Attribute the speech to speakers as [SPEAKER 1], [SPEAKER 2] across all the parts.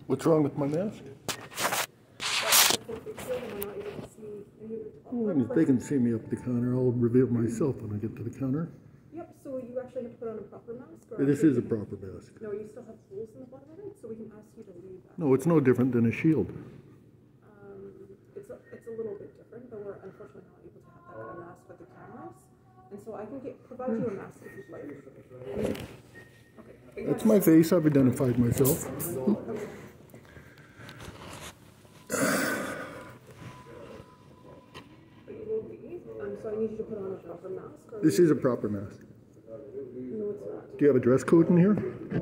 [SPEAKER 1] What's wrong with my mask? Oh, they can see me up the counter. I'll reveal myself when I get to the counter.
[SPEAKER 2] Yep, so you actually have to put on a proper mask? Or
[SPEAKER 1] This is a proper mask.
[SPEAKER 2] No, you still have holes in the bottom of it, so we can ask you to leave that.
[SPEAKER 1] No, it's no different than a shield.
[SPEAKER 2] It's a little bit different, but we're unfortunately not able to have that kind of mask with the cameras. And so I can provide you a mask if you'd like. Okay.
[SPEAKER 1] That's my face. I've identified myself.
[SPEAKER 2] Okay. So I need you to put on a proper mask? Or
[SPEAKER 1] This is a proper mask.
[SPEAKER 2] No, it's not.
[SPEAKER 1] Do you have a dress code in here?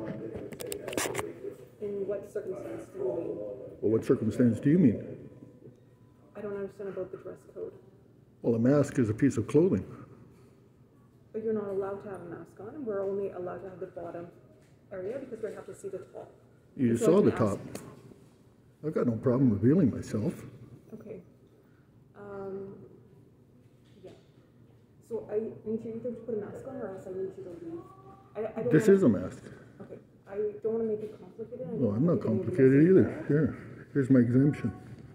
[SPEAKER 2] In what circumstance do you mean?
[SPEAKER 1] Well, what circumstance do you mean?
[SPEAKER 2] I don't understand about the dress code.
[SPEAKER 1] Well, a mask is a piece of clothing.
[SPEAKER 2] But you're not allowed to have a mask on, and we're only allowed to have the bottom area because we have to see the top.
[SPEAKER 1] You just saw the top. I've got no problem revealing myself.
[SPEAKER 2] Okay. Yeah. So I need you either to put a mask on or else I need you to leave. I don't
[SPEAKER 1] This is a mask.
[SPEAKER 2] Okay. I don't want to make it complicated.
[SPEAKER 1] No, I'm not complicated either. Here. Here's my exemption.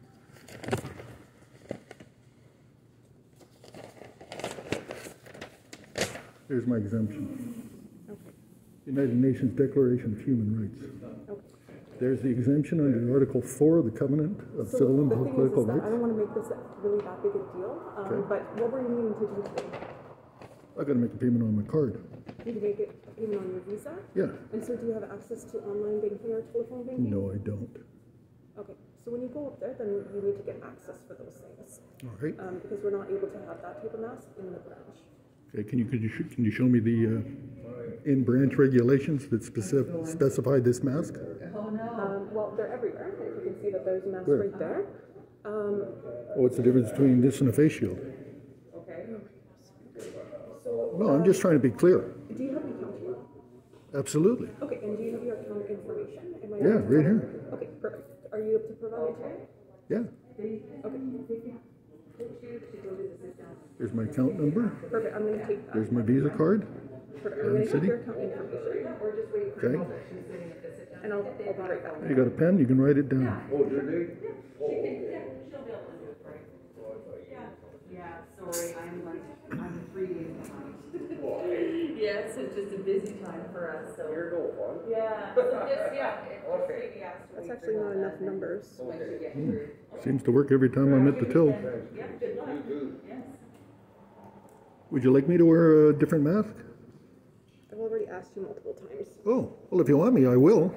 [SPEAKER 1] Here's my exemption.
[SPEAKER 2] Okay.
[SPEAKER 1] United Nations Declaration of Human Rights.
[SPEAKER 2] Okay.
[SPEAKER 1] There's the exemption under Article 4 of the Covenant of Civil and Political Rights.
[SPEAKER 2] I don't want to make this really that big a deal, but what were you needing to do today?
[SPEAKER 1] I've got to make a payment on my card.
[SPEAKER 2] You can make it payment on your Visa?
[SPEAKER 1] Yeah.
[SPEAKER 2] And so do you have access to online banking or telephone banking?
[SPEAKER 1] No, I don't.
[SPEAKER 2] Okay. So when you go up there, then you need to get access for those things.
[SPEAKER 1] All right.
[SPEAKER 2] Because we're not able to have that type of mask in the branch.
[SPEAKER 1] Okay. Can you show me the in-branch regulations that specify this mask?
[SPEAKER 2] Well, they're everywhere. You can see that there's a mask right there.
[SPEAKER 1] What's the difference between this and a face shield?
[SPEAKER 2] Okay. So,
[SPEAKER 1] No, I'm just trying to be clear.
[SPEAKER 2] do you have an account here?
[SPEAKER 1] Absolutely.
[SPEAKER 2] Okay, and do you have your account information? Am I
[SPEAKER 1] Yeah, right here.
[SPEAKER 2] Okay, perfect. Are you able to provide it today?
[SPEAKER 1] Yeah.
[SPEAKER 2] Okay.
[SPEAKER 1] Here's my account number.
[SPEAKER 2] Perfect. I'm going to take that.
[SPEAKER 1] There's my Visa card.
[SPEAKER 2] Perfect. I'm going to take your account information.
[SPEAKER 1] Okay.
[SPEAKER 2] And I'll be right back.
[SPEAKER 1] You got a pen? You can write it down.
[SPEAKER 3] Oh, did they?
[SPEAKER 4] Yeah, sorry, I'm 3 days behind. Yes, it's just a busy time for us, so.
[SPEAKER 3] You're no fun.
[SPEAKER 4] Yeah, so just,
[SPEAKER 3] Okay.
[SPEAKER 2] That's actually not enough numbers.
[SPEAKER 1] Seems to work every time I'm at the till.
[SPEAKER 4] Yeah, good luck. Yes.
[SPEAKER 1] Would you like me to wear a different mask?
[SPEAKER 2] I've already asked you multiple times.
[SPEAKER 1] Oh, well, if you want me, I will.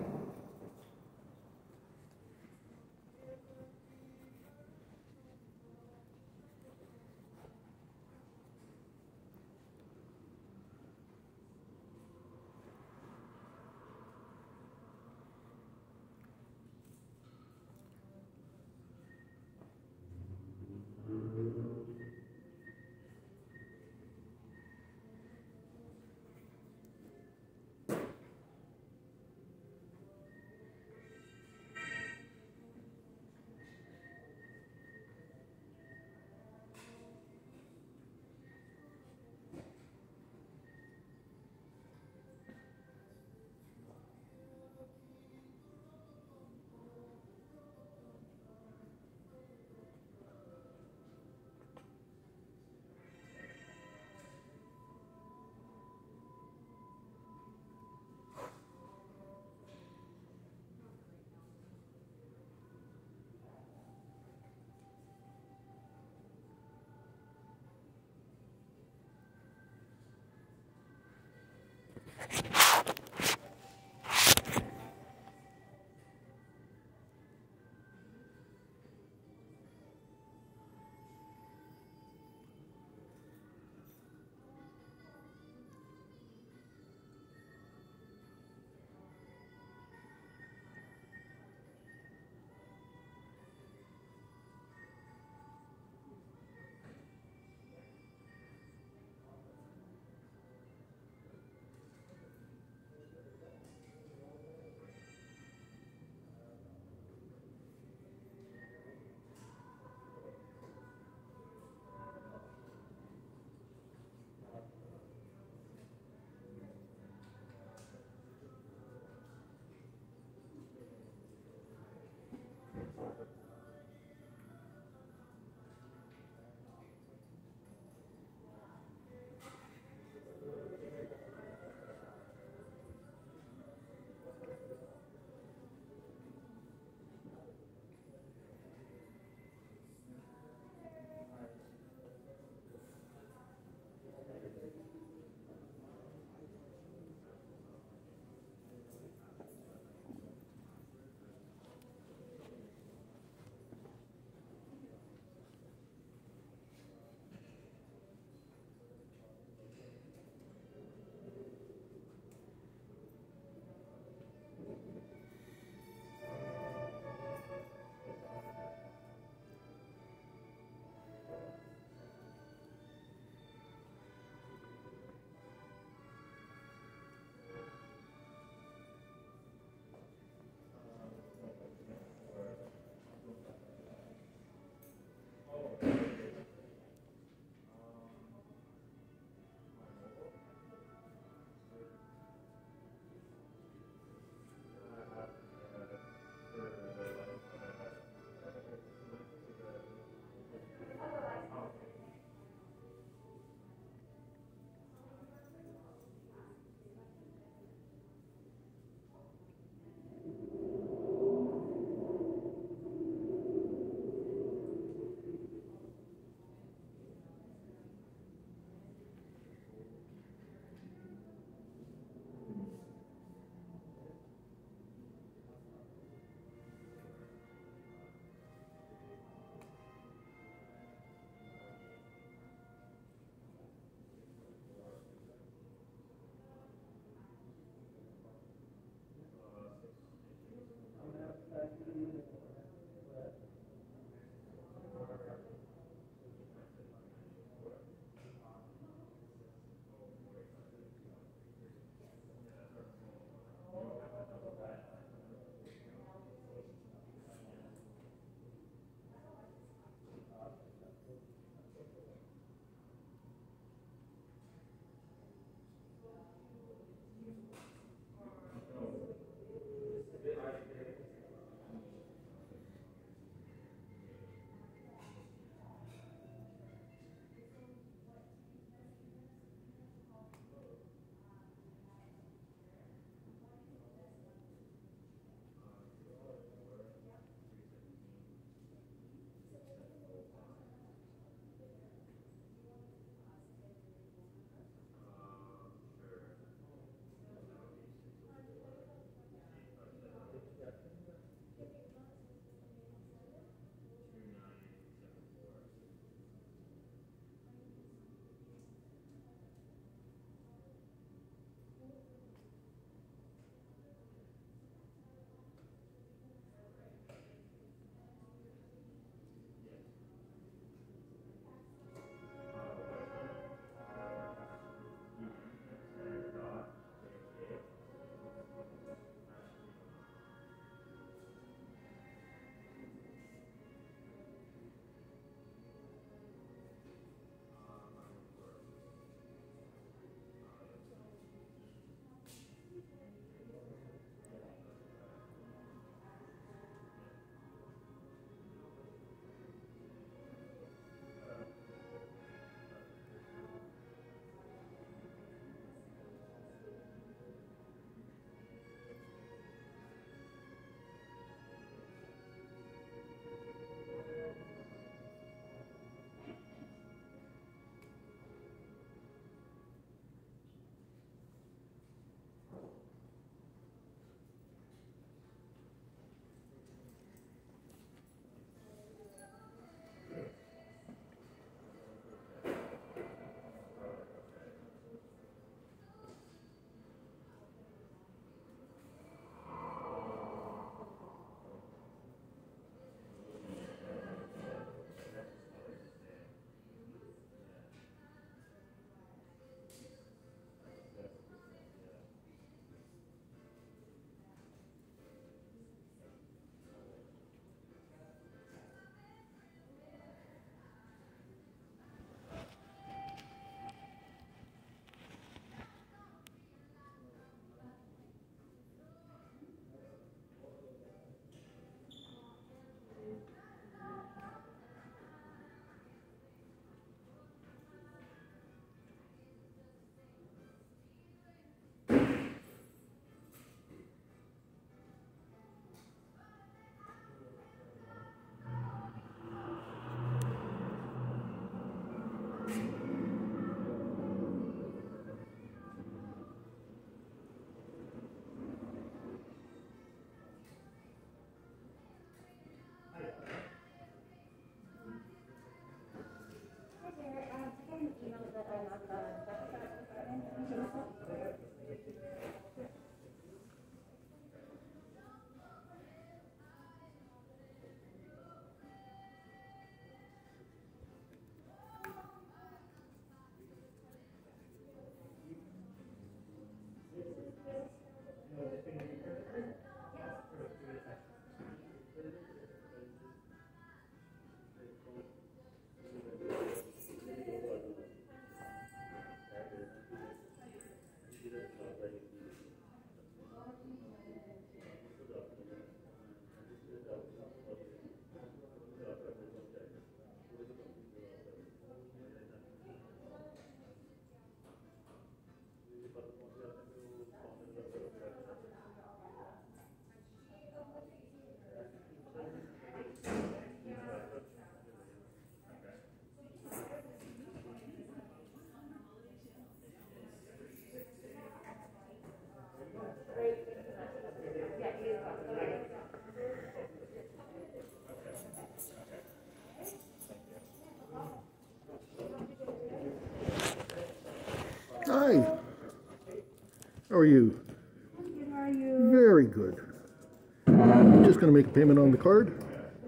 [SPEAKER 1] How are you?
[SPEAKER 3] Good, how are you?
[SPEAKER 1] Very good. I'm just going to make a payment on the card.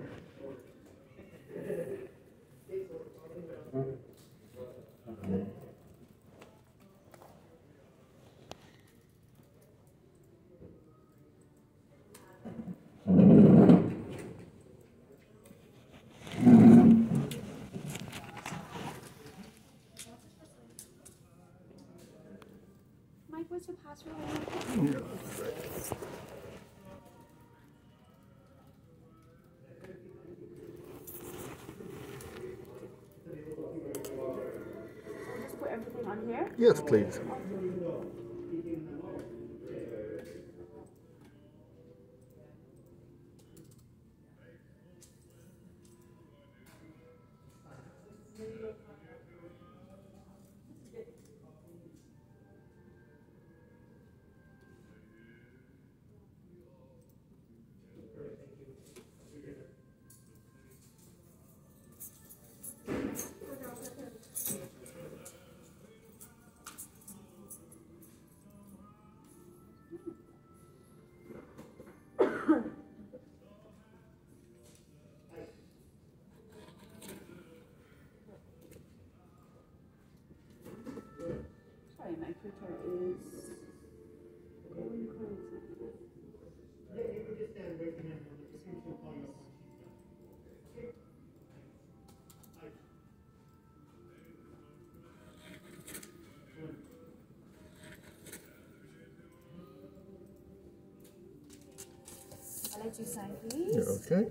[SPEAKER 3] Mike, what's your password?
[SPEAKER 1] Yeah.
[SPEAKER 3] Just put everything on here.
[SPEAKER 1] Yes, please.
[SPEAKER 3] Sorry, my printer is going crazy. I'll let you sign, please.
[SPEAKER 1] Okay.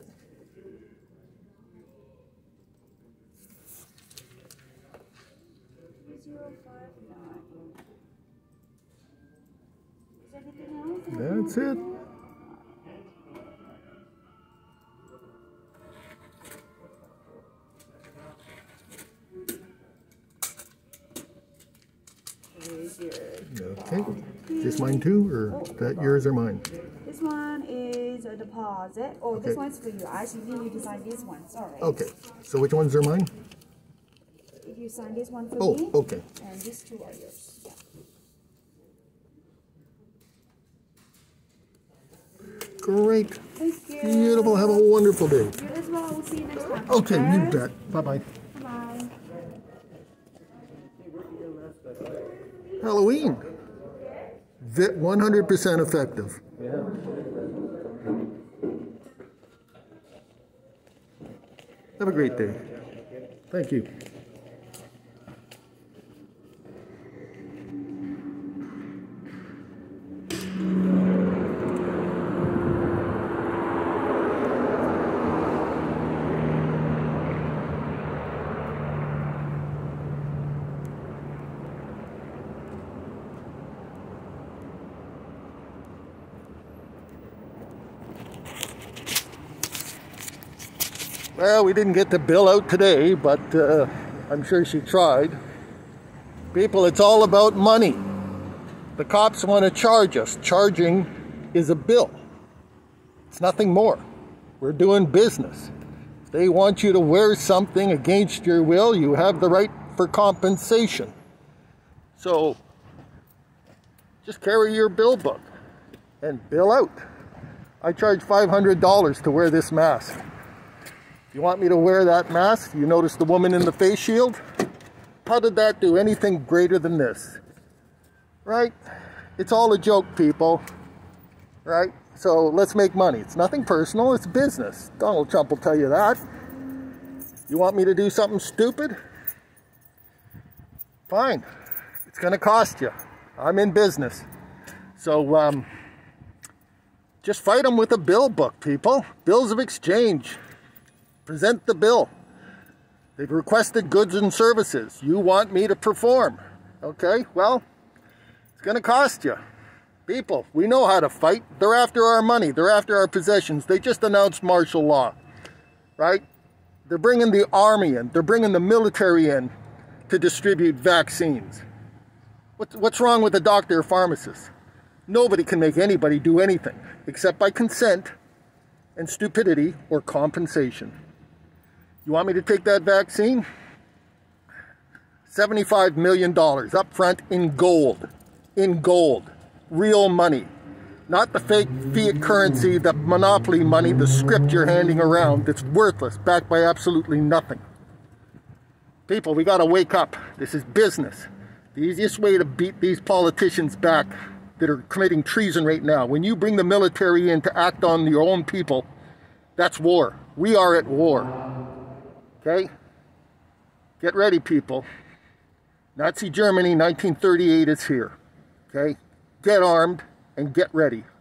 [SPEAKER 3] Is everything else?
[SPEAKER 1] That's it.
[SPEAKER 3] Here's your
[SPEAKER 1] Okay. Is this mine too, or that yours or mine?
[SPEAKER 3] This one is a deposit. Oh,
[SPEAKER 1] Okay.
[SPEAKER 3] this one's for you. I actually need you to sign this one. Sorry.
[SPEAKER 1] Okay. So which ones are mine?
[SPEAKER 3] If you sign this one for
[SPEAKER 1] Oh,
[SPEAKER 3] me,
[SPEAKER 1] okay.
[SPEAKER 3] and these two are yours. Yeah.
[SPEAKER 1] Great.
[SPEAKER 3] Thank you.
[SPEAKER 1] Beautiful. Have a wonderful day.
[SPEAKER 3] You as well. We'll see you next time.
[SPEAKER 1] Okay, you bet. Bye-bye.
[SPEAKER 3] Bye.
[SPEAKER 1] Halloween. 100% effective. Have a great day. Thank you. Well, we didn't get the bill out today, but I'm sure she tried. People, it's all about money. The cops want to charge us. Charging is a bill. It's nothing more. We're doing business. If they want you to wear something against your will, you have the right for compensation. So, just carry your bill book and bill out. I charge $500 to wear this mask. You want me to wear that mask? You notice the woman in the face shield? How did that do anything greater than this? Right? It's all a joke, people. Right? So let's make money. It's nothing personal, it's business. Donald Trump will tell you that. You want me to do something stupid? Fine. It's going to cost you. I'm in business. So just fight them with a bill book, people. Bills of exchange. Present the bill. They've requested goods and services. You want me to perform. Okay, well, it's going to cost you. People, we know how to fight. They're after our money. They're after our possessions. They just announced martial law, right? They're bringing the army in. They're bringing the military in to distribute vaccines. What's wrong with a doctor or pharmacist? Nobody can make anybody do anything except by consent and stupidity or compensation. You want me to take that vaccine? $75 million up front in gold. In gold. real money. Not the fake fiat currency, the monopoly money, the script you're handing around that's worthless, backed by absolutely nothing. People, we got to wake up. This is business. The easiest way to beat these politicians back that are committing treason right now, when you bring the military in to act on your own people, that's war. We are at war. Okay? Get ready, people. Nazi Germany, 1938 is here. Okay? Get armed and get ready.